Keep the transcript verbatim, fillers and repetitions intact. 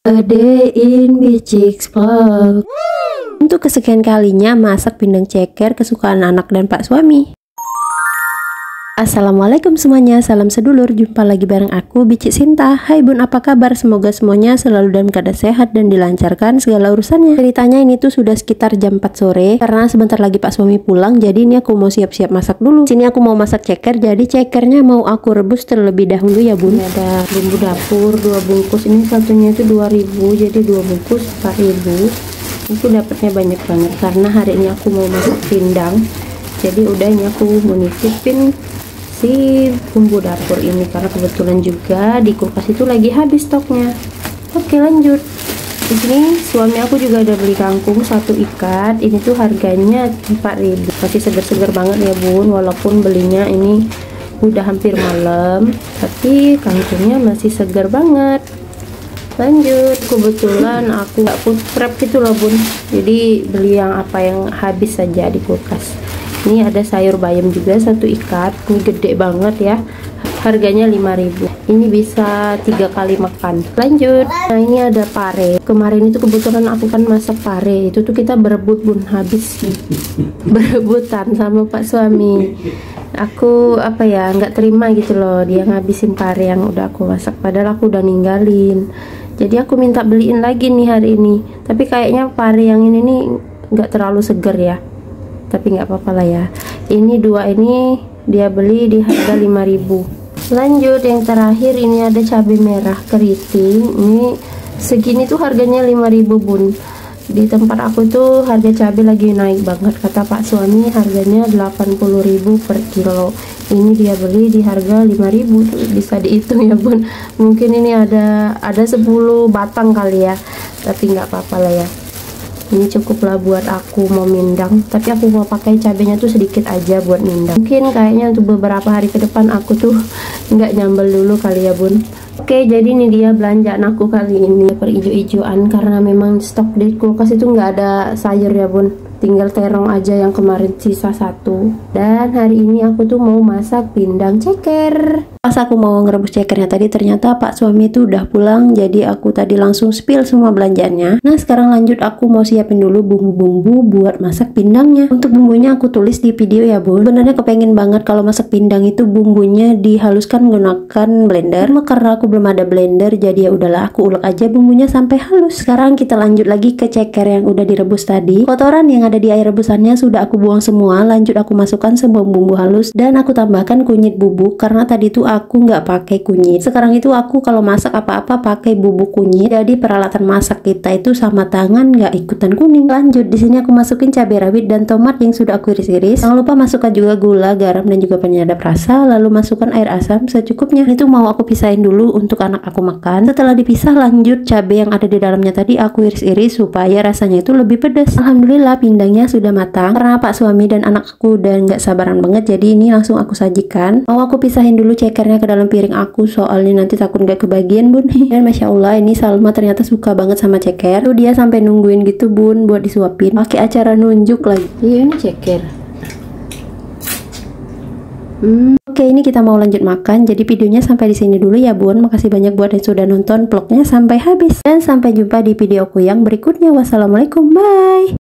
A day in Bicix Vlog. Untuk kesekian kalinya masak pindang ceker kesukaan anak dan pak suami. Assalamualaikum semuanya, salam sedulur, jumpa lagi bareng aku Bicik Sinta. Hai bun, apa kabar? Semoga semuanya selalu dalam keadaan sehat dan dilancarkan segala urusannya. Ceritanya ini tuh sudah sekitar jam empat sore karena sebentar lagi pak suami pulang, jadi ini aku mau siap-siap masak dulu. Sini aku mau masak ceker, jadi cekernya mau aku rebus terlebih dahulu ya bun. Ini ada bumbu dapur dua bungkus, ini satunya itu dua ribu, jadi dua bungkus empat ribu. Itu dapatnya banyak banget karena hari ini aku mau masak pindang. Jadi udah ini aku mau nitipin si bumbu dapur ini karena kebetulan juga di kulkas itu lagi habis stoknya. Oke, lanjut. Di sini suami aku juga ada beli kangkung satu ikat. Ini tuh harganya empat ribu. Masih seger-seger banget ya bun, walaupun belinya ini udah hampir malam, tapi kangkungnya masih segar banget. Lanjut, kebetulan aku gak food prep gitu loh bun, jadi beli yang apa yang habis saja di kulkas. Ini ada sayur bayam juga satu ikat, ini gede banget ya, harganya lima ribu. Ini bisa tiga kali makan. Lanjut, nah ini ada pare. Kemarin itu kebetulan aku kan masak pare, itu tuh kita berebut bun, habis berebutan sama pak suami. Aku apa ya, nggak terima gitu loh dia ngabisin pare yang udah aku masak, padahal aku udah ninggalin. Jadi aku minta beliin lagi nih hari ini, tapi kayaknya pare yang ini nih nggak terlalu seger ya, tapi nggak apa-apa lah ya. Ini dua ini dia beli di harga lima ribu. Lanjut, yang terakhir ini ada cabai merah keriting. Ini segini tuh harganya lima ribu bun. Di tempat aku tuh harga cabai lagi naik banget, kata pak suami harganya delapan puluh ribu per kilo. Ini dia beli di harga lima ribu. Bisa dihitung ya bun, mungkin ini ada ada sepuluh batang kali ya, tapi nggak apa-apa lah ya. Ini cukuplah buat aku mau mindang, tapi aku mau pakai cabenya tuh sedikit aja buat mindang. Mungkin kayaknya untuk beberapa hari ke depan aku tuh nggak nyambel dulu kali ya bun. Oke, jadi ini dia belanjaan aku kali ini per ijo-ijoan karena memang stok di kulkas itu nggak ada sayur ya bun, tinggal terong aja yang kemarin sisa satu. Dan hari ini aku tuh mau masak pindang ceker. Pas aku mau ngerebus cekernya tadi ternyata pak suami itu udah pulang, jadi aku tadi langsung spill semua belanjaannya. Nah sekarang lanjut, aku mau siapin dulu bumbu-bumbu buat masak pindangnya. Untuk bumbunya aku tulis di video ya bun. Sebenarnya kepengen banget kalau masak pindang itu bumbunya dihaluskan menggunakan blender, cuma karena aku belum ada blender jadi ya udahlah aku ulek aja bumbunya sampai halus. Sekarang kita lanjut lagi ke ceker yang udah direbus tadi. Kotoran yang ada di air rebusannya sudah aku buang semua. Lanjut aku masukkan semua bumbu halus dan aku tambahkan kunyit bubuk karena tadi tuh aku nggak pakai kunyit. Sekarang itu aku kalau masak apa-apa pakai bubuk kunyit, jadi peralatan masak kita itu sama tangan nggak ikutan kuning. Lanjut, di sini aku masukin cabai rawit dan tomat yang sudah aku iris-iris. Jangan lupa masukkan juga gula, garam dan juga penyedap rasa, lalu masukkan air asam secukupnya. Itu mau aku pisahin dulu untuk anak aku makan. Setelah dipisah, lanjut cabai yang ada di dalamnya tadi aku iris-iris supaya rasanya itu lebih pedas. Alhamdulillah pindangnya sudah matang karena pak suami dan anak aku udah nggak sabaran banget, jadi ini langsung aku sajikan. Mau aku pisahin dulu cekernya ke dalam piring aku soalnya nanti takut nggak kebagian bun. Dan masya Allah ini Salma ternyata suka banget sama ceker tuh, dia sampai nungguin gitu bun buat disuapin, pakai acara nunjuk lagi. Iya ini ceker. Hmm, Oke, ini kita mau lanjut makan. Jadi videonya sampai di sini dulu ya bun. Makasih banyak buat yang sudah nonton vlognya sampai habis, dan sampai jumpa di videoku yang berikutnya. Wassalamualaikum, bye.